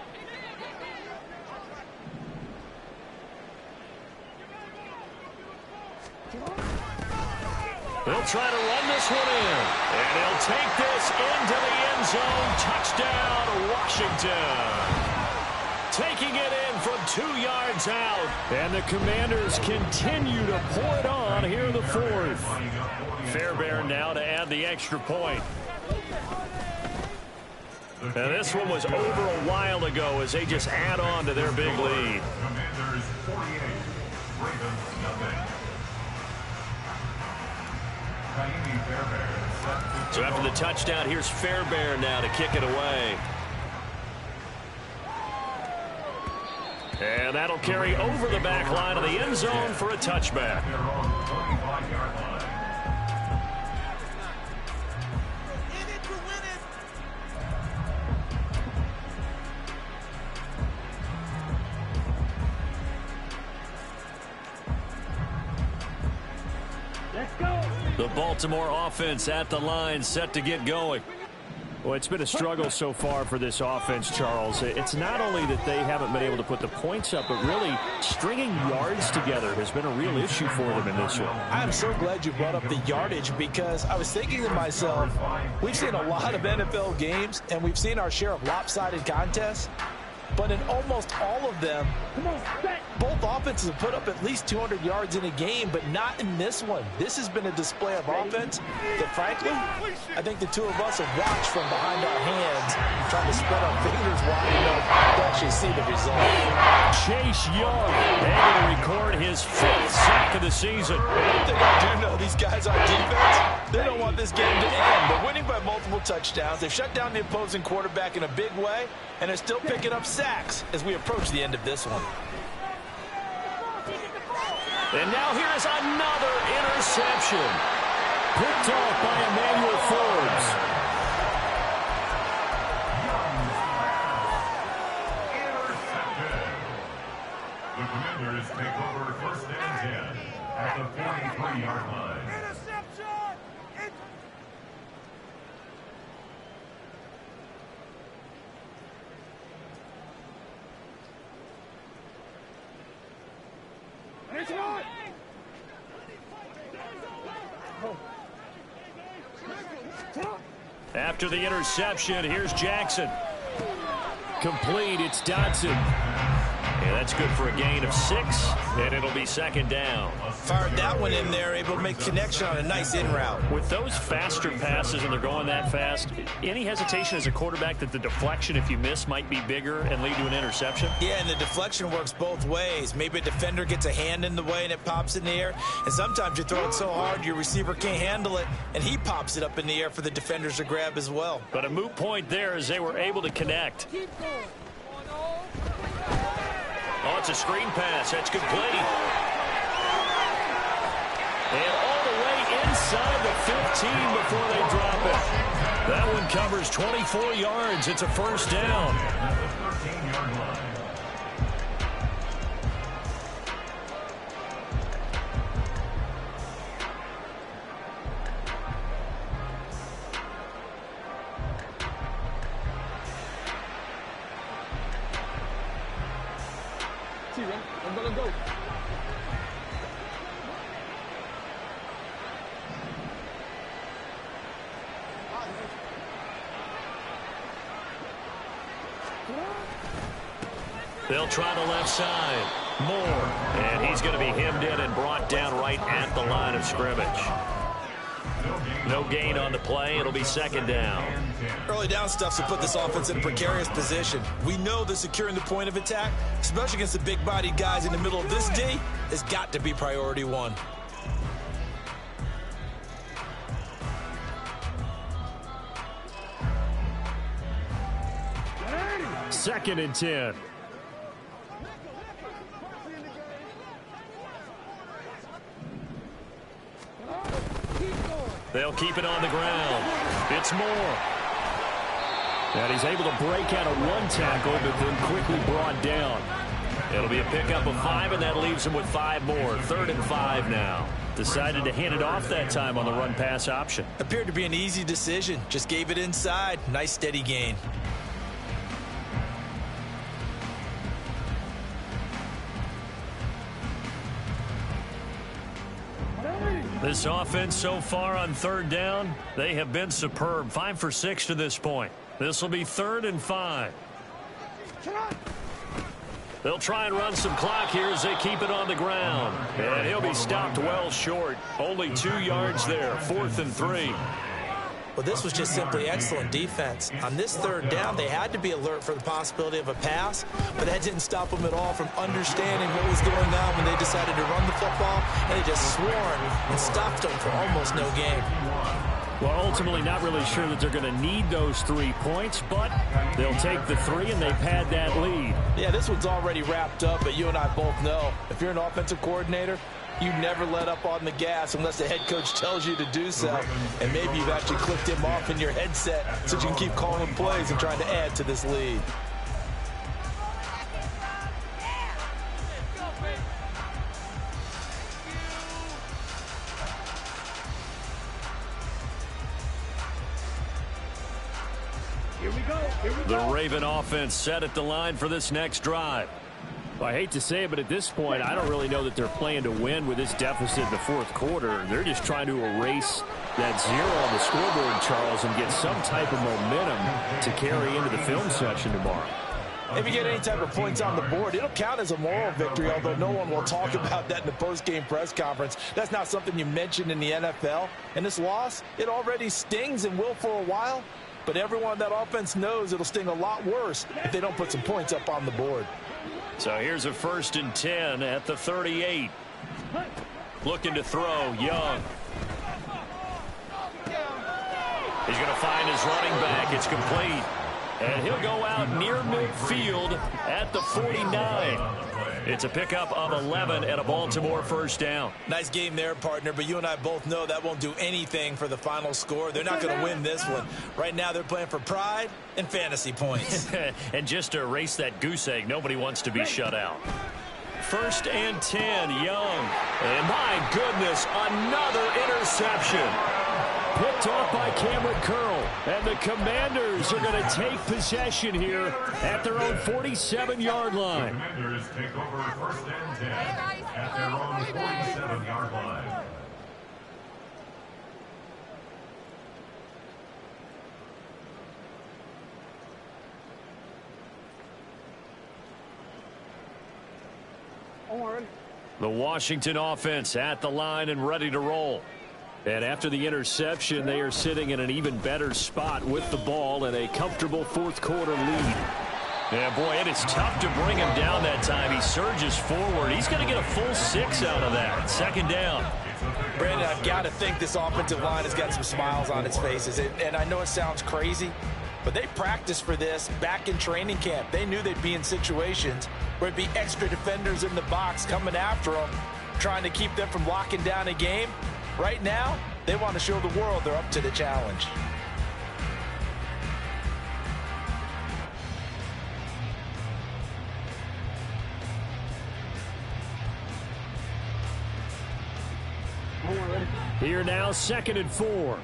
They'll try to run this one in. And he'll take this into the end zone. Touchdown, Washington. Taking it in from 2 yards out. And the Commanders continue to pour it on here in the 4th. Fairbairn now to add the extra point. And this one was over a while ago as they just add on to their big lead. Commanders 48, Ravens nothing. So after the touchdown, here's Fairbairn now to kick it away. And that'll carry over the back line of the end zone for a touchback. The Baltimore offense at the line, set to get going. Well, it's been a struggle so far for this offense, Charles. It's not only that they haven't been able to put the points up, but really stringing yards together has been a real issue for them in this one. I'm so glad you brought up the yardage because I was thinking to myself, we've seen a lot of NFL games, and we've seen our share of lopsided contests. But in almost all of them, both offenses have put up at least 200 yards in a game, but not in this one. This has been a display of offense that, frankly, I think the two of us have watched from behind our hands, trying to spread our fingers wide enough to actually see the result. Chase Young able to record his 5th sack of the season. One thing I do know, these guys on defense, they don't want this game to end. They're winning by multiple touchdowns. They've shut down the opposing quarterback in a big way, and they're still picking up sacks as we approach the end of this one. And now here is another interception. Picked off by Emmanuel Forbes. The Commanders take over 1st and 10 at the 43-yard line. Interception! After the interception, here's Jackson. Complete, it's Dotson. Yeah, that's good for a gain of 6, and it'll be second down. Fired that one in there, able to make connection on a nice in route. With those faster passes and they're going that fast, any hesitation as a quarterback that the deflection, if you miss, might be bigger and lead to an interception? Yeah, and the deflection works both ways. Maybe a defender gets a hand in the way and it pops in the air, and sometimes you throw it so hard your receiver can't handle it, and he pops it up in the air for the defenders to grab as well. But a moot point there as they were able to connect. Oh, it's a screen pass. That's complete. And all the way inside the 15 before they drop it. That one covers 24 yards. It's a first down. At the 13-yard line. I'm gonna go. They'll try the left side. Moore. And he's going to be hemmed in and brought down right at the line of scrimmage. No gain on the play. It'll be second down. Early down stuff to put this offense in a precarious position. We know that securing the point of attack, especially against the big-bodied guys in the middle of this D, has got to be priority one. Second and 10. They'll keep it on the ground. It's Moore. And he's able to break out of one tackle, but then quickly brought down. It'll be a pickup of 5, and that leaves him with 5 more. 3rd and 5 now. Decided to hand it off that time on the run-pass option. Appeared to be an easy decision. Just gave it inside. Nice steady gain. This offense so far on 3rd down, they have been superb. 5 for 6 to this point. This will be 3rd and 5. They'll try and run some clock here as they keep it on the ground. And he'll be stopped well short. Only 2 yards there. 4th and 3. Well, this was just simply excellent defense. On this 3rd down, they had to be alert for the possibility of a pass, but that didn't stop them at all from understanding what was going on when they decided to run the football, and they just swarmed and stopped them for almost no gain. Well, ultimately not really sure that they're going to need those 3 points, but they'll take the 3, and they've had that lead. Yeah, this one's already wrapped up, but you and I both know if you're an offensive coordinator, you never let up on the gas unless the head coach tells you to do so. And maybe you've actually clicked him off in your headset so you can keep calling plays and trying to add to this lead. Here we go. The Raven offense set at the line for this next drive. Well, I hate to say it, but at this point, I don't really know that they're playing to win with this deficit in the 4th quarter. They're just trying to erase that 0 on the scoreboard, Charles, and get some type of momentum to carry into the film session tomorrow. If you get any type of points on the board, it'll count as a moral victory, although no one will talk about that in the post-game press conference. That's not something you mentioned in the NFL. And this loss, it already stings and will for a while, but everyone on that offense knows it'll sting a lot worse if they don't put some points up on the board. So here's a 1st and 10 at the 38. Looking to throw, Young. He's going to find his running back. It's complete. And he'll go out near midfield at the 49. It's a pickup of 11 and a Baltimore first down. Nice game there, partner, but you and I both know that won't do anything for the final score. They're not going to win this one. Right now they're playing for pride and fantasy points. And just to erase that goose egg, nobody wants to be shut out. 1st and 10, Young. And my goodness, another interception. Picked off by Cameron Curl. And the Commanders are going to take possession here at their own 47-yard line. The Commanders take over 1st and 10 at their own 47-yard line. The Washington offense at the line and ready to roll. And after the interception, they are sitting in an even better spot with the ball and a comfortable fourth quarter lead. Yeah, boy, it is tough to bring him down that time. He surges forward. He's going to get a full 6 out of that. Second down. Brandon, I've got to think this offensive line has got some smiles on its faces. And I know it sounds crazy, but they practiced for this back in training camp. They knew they'd be in situations where it'd be extra defenders in the box coming after them, trying to keep them from locking down a game. Right now, they want to show the world they're up to the challenge. Here now, 2nd and 4.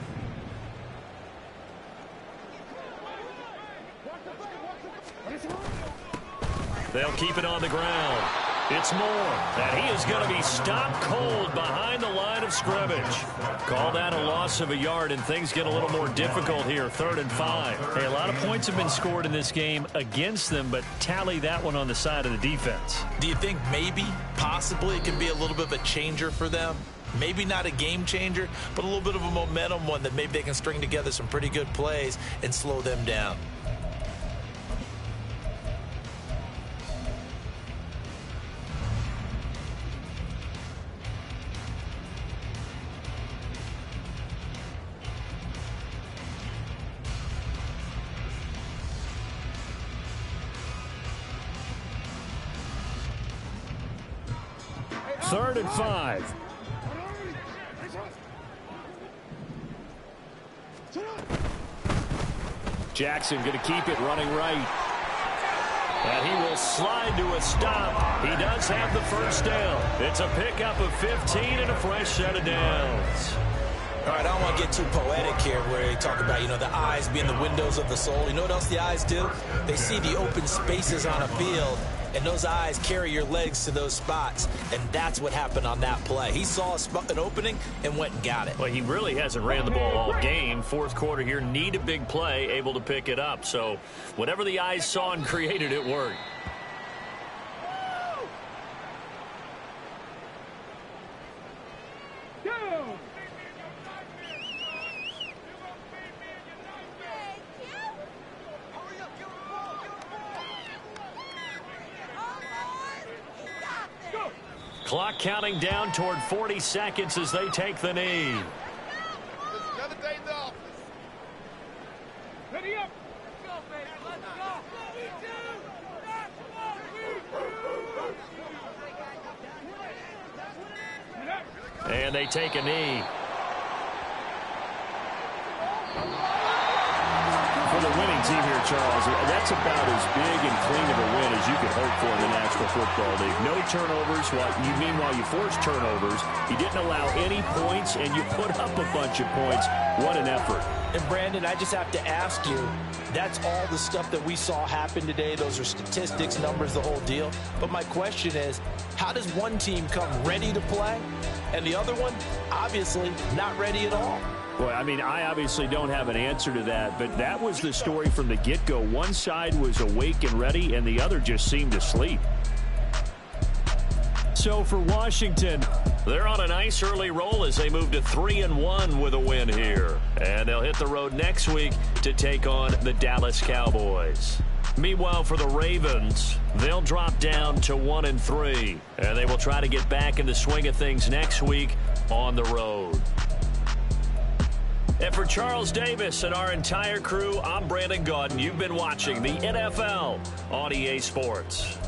They'll keep it on the ground. It's Moore, and he is going to be stopped cold behind the line of scrimmage. Call that a loss of a yard, and things get a little more difficult here, 3rd and 5. Hey, a lot of points have been scored in this game against them, but tally that one on the side of the defense. Do you think maybe, possibly, it can be a little bit of a changer for them? Maybe not a game changer, but a little bit of a momentum one that maybe they can string together some pretty good plays and slow them down. Third and 5. Jackson going to keep it running right. And he will slide to a stop. He does have the first down. It's a pickup of 15 and a fresh set of downs. All right, I don't want to get too poetic here where they talk about, you know, the eyes being the windows of the soul. You know what else the eyes do? They see the open spaces on a field, and those eyes carry your legs to those spots, and that's what happened on that play. He saw an opening and went and got it. Well, he really hasn't ran the ball all game. Fourth quarter here, need a big play, able to pick it up. So whatever the eyes saw and created, it worked. Clock counting down toward 40 seconds as they take the knee. Another day in the office. Ready up. Let's go, baby. Let's go. And they take a knee. For the winning team here, Charles, that's about as big and clean of a win as you could hope for in the National Football League. No turnovers. Meanwhile, you forced turnovers. You didn't allow any points, and you put up a bunch of points. What an effort. And, Brandon, I just have to ask you, that's all the stuff that we saw happen today. Those are statistics, numbers, the whole deal. But my question is, how does one team come ready to play, and the other one, obviously, not ready at all? Boy, I mean, I obviously don't have an answer to that, but that was the story from the get-go. One side was awake and ready, and the other just seemed to sleep. So for Washington, they're on a nice early roll as they move to 3-1 with a win here. And they'll hit the road next week to take on the Dallas Cowboys. Meanwhile, for the Ravens, they'll drop down to 1-3. And they will try to get back in the swing of things next week on the road. And for Charles Davis and our entire crew, I'm Brandon Gaudin. You've been watching the NFL on EA Sports.